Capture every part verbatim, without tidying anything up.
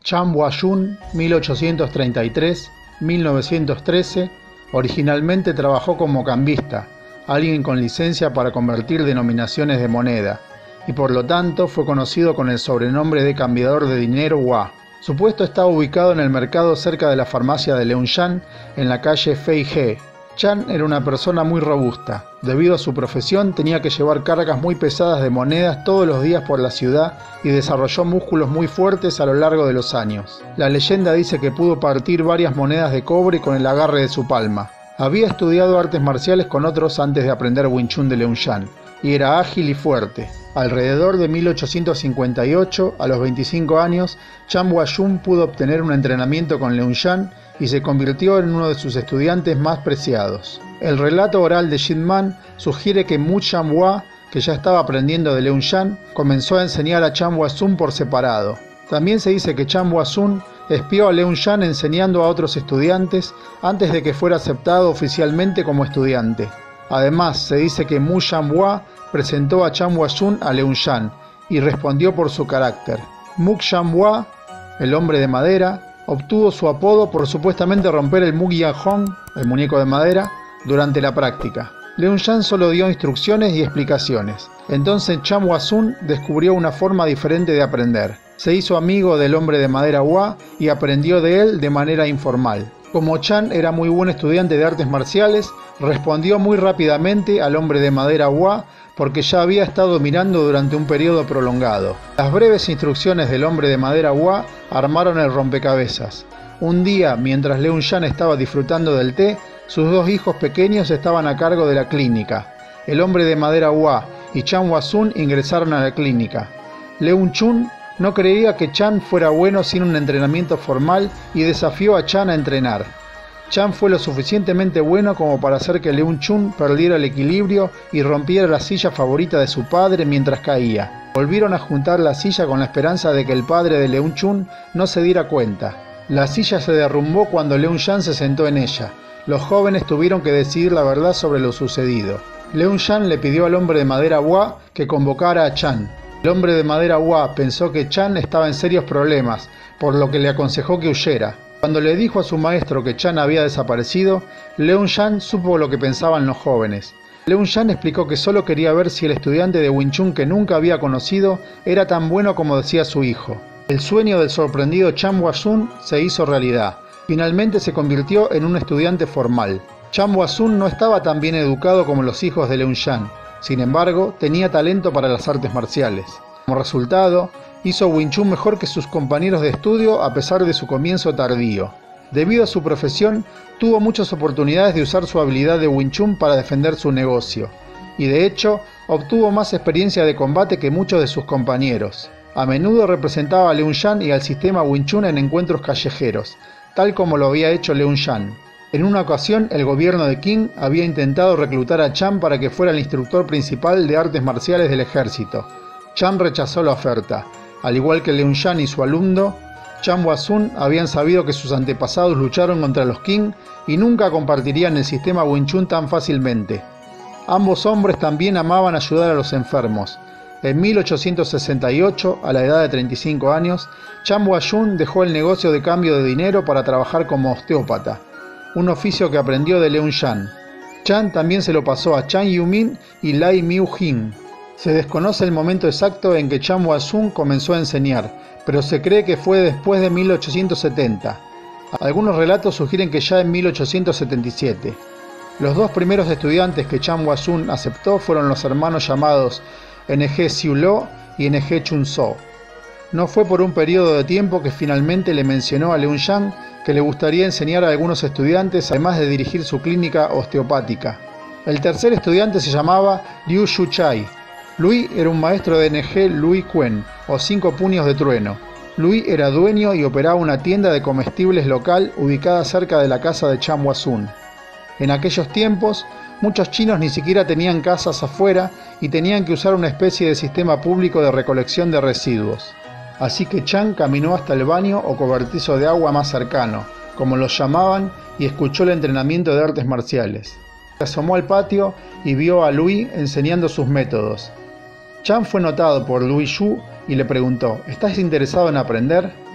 Chan Hua-yun, mil ochocientos treinta y tres a mil novecientos trece, originalmente trabajó como cambista, alguien con licencia para convertir denominaciones de moneda, y por lo tanto fue conocido con el sobrenombre de cambiador de dinero Hua. Su puesto estaba ubicado en el mercado cerca de la farmacia de Leungshan, en la calle Fei-he. Chan era una persona muy robusta. Debido a su profesión, tenía que llevar cargas muy pesadas de monedas todos los días por la ciudad y desarrolló músculos muy fuertes a lo largo de los años. La leyenda dice que pudo partir varias monedas de cobre con el agarre de su palma. Había estudiado artes marciales con otros antes de aprender Wing Chun de Leungshan, y era ágil y fuerte. Alrededor de mil ochocientos cincuenta y ocho, a los veinticinco años, Chan Hua-yun pudo obtener un entrenamiento con Leungshan y se convirtió en uno de sus estudiantes más preciados. El relato oral de Jin Man sugiere que Mu Changhua, que ya estaba aprendiendo de Leungshan, comenzó a enseñar a Chan Hua-sun por separado. También se dice que Chan Hua-sun espió a Leungshan enseñando a otros estudiantes antes de que fuera aceptado oficialmente como estudiante. Además, se dice que Mu Changhua presentó a Chan Hua-sun a Leungshan y respondió por su carácter. Mu Changhua, el hombre de madera, obtuvo su apodo por supuestamente romper el Mu-Gyang-hong, el muñeco de madera, durante la práctica. Leungshan solo dio instrucciones y explicaciones. Entonces Chan Hua-sun descubrió una forma diferente de aprender. Se hizo amigo del hombre de madera Hua y aprendió de él de manera informal. Como Chan era muy buen estudiante de artes marciales, respondió muy rápidamente al hombre de madera Hua porque ya había estado mirando durante un periodo prolongado. Las breves instrucciones del hombre de madera Hua armaron el rompecabezas. Un día, mientras Leungshan estaba disfrutando del té, sus dos hijos pequeños estaban a cargo de la clínica. El hombre de madera Hua y Chan Hua-sun ingresaron a la clínica. Leung-chun no creía que Chan fuera bueno sin un entrenamiento formal y desafió a Chan a entrenar. Chan fue lo suficientemente bueno como para hacer que Leung-chun perdiera el equilibrio y rompiera la silla favorita de su padre mientras caía. Volvieron a juntar la silla con la esperanza de que el padre de Leung-chun no se diera cuenta. La silla se derrumbó cuando Leung-shan se sentó en ella. Los jóvenes tuvieron que decidir la verdad sobre lo sucedido. Leung-shan le pidió al hombre de madera Hua que convocara a Chan. El hombre de madera Hua pensó que Chan estaba en serios problemas, por lo que le aconsejó que huyera. Cuando le dijo a su maestro que Chan había desaparecido, Leung-shan supo lo que pensaban los jóvenes. Leung-shan explicó que solo quería ver si el estudiante de Wing Chun que nunca había conocido era tan bueno como decía su hijo. El sueño del sorprendido Chan Hua-sun se hizo realidad. Finalmente se convirtió en un estudiante formal. Chan Hua-sun no estaba tan bien educado como los hijos de Leung-shan. Sin embargo, tenía talento para las artes marciales. Como resultado, hizo Wing Chun mejor que sus compañeros de estudio a pesar de su comienzo tardío. Debido a su profesión, tuvo muchas oportunidades de usar su habilidad de Wing Chun para defender su negocio, y de hecho, obtuvo más experiencia de combate que muchos de sus compañeros. A menudo representaba a Leung-shan y al sistema Wing Chun en encuentros callejeros, tal como lo había hecho Leung-shan. En una ocasión, el gobierno de Qing había intentado reclutar a Chan para que fuera el instructor principal de artes marciales del ejército. Chan rechazó la oferta. Al igual que Leung-shan y su alumno, Chan Hua-sun habían sabido que sus antepasados lucharon contra los Qing y nunca compartirían el sistema Wing Chun tan fácilmente. Ambos hombres también amaban ayudar a los enfermos. En mil ochocientos sesenta y ocho, a la edad de treinta y cinco años, Chan Hua-yun dejó el negocio de cambio de dinero para trabajar como osteópata, un oficio que aprendió de Leung-shan. Chan también se lo pasó a Chan Yu-min y Lai Miu-jin. Se desconoce el momento exacto en que Chan Hua-sun comenzó a enseñar, pero se cree que fue después de mil ochocientos setenta. Algunos relatos sugieren que ya en mil ochocientos setenta y siete. Los dos primeros estudiantes que Chan Hua-sun aceptó fueron los hermanos llamados N G Siu-lo y N G Chun-so. No fue por un periodo de tiempo que finalmente le mencionó a Leung-shan que le gustaría enseñar a algunos estudiantes, además de dirigir su clínica osteopática. El tercer estudiante se llamaba Liu Shu-chai. Lui era un maestro de N G Lui Quen, o cinco puños de trueno. Lui era dueño y operaba una tienda de comestibles local ubicada cerca de la casa de Chan Hua-sun. En aquellos tiempos, muchos chinos ni siquiera tenían casas afuera y tenían que usar una especie de sistema público de recolección de residuos. Así que Chan caminó hasta el baño o cobertizo de agua más cercano, como los llamaban, y escuchó el entrenamiento de artes marciales. Se asomó al patio y vio a Lui enseñando sus métodos. Chan fue notado por Lui Shu y le preguntó: ¿estás interesado en aprender?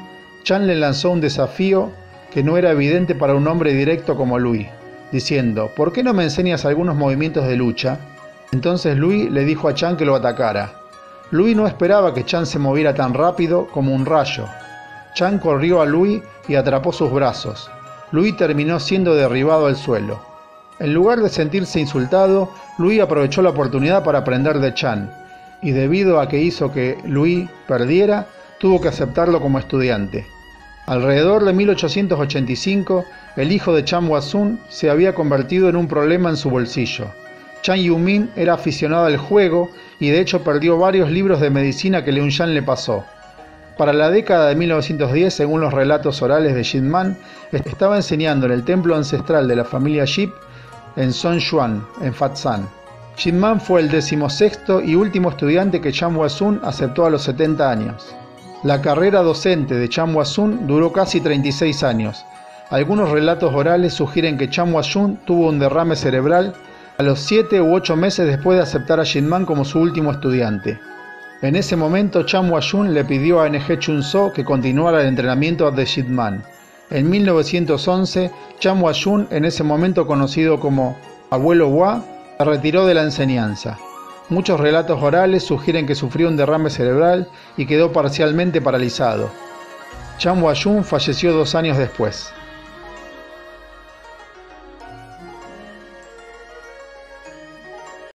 Chan le lanzó un desafío que no era evidente para un hombre directo como Lui, diciendo: ¿por qué no me enseñas algunos movimientos de lucha? Entonces Lui le dijo a Chan que lo atacara. Lui no esperaba que Chan se moviera tan rápido como un rayo. Chan corrió a Lui y atrapó sus brazos. Lui terminó siendo derribado al suelo. En lugar de sentirse insultado, Lui aprovechó la oportunidad para aprender de Chan, y debido a que hizo que Lui perdiera, tuvo que aceptarlo como estudiante. Alrededor de mil ochocientos ochenta y cinco, el hijo de Chan Hua-sun se había convertido en un problema en su bolsillo. Chan Yumin era aficionado al juego y de hecho perdió varios libros de medicina que Liu Shan le pasó. Para la década de mil novecientos diez, según los relatos orales de Jin Man, estaba enseñando en el templo ancestral de la familia Ship en Songshuan, en Fatsan. Jin Man fue el decimosexto y último estudiante que Chan Hua-sun aceptó a los setenta años. La carrera docente de Chan Hua-sun duró casi treinta y seis años. Algunos relatos orales sugieren que Chan Hua-sun tuvo un derrame cerebral a los siete u ocho meses después de aceptar a Jin Man como su último estudiante. En ese momento, Chan Hua-sun le pidió a N G Chun-so que continuara el entrenamiento de Jin Man. En mil novecientos once, Chan Hua-sun, en ese momento conocido como Abuelo Hua, se retiró de la enseñanza. Muchos relatos orales sugieren que sufrió un derrame cerebral y quedó parcialmente paralizado. Chan Hua-sun falleció dos años después.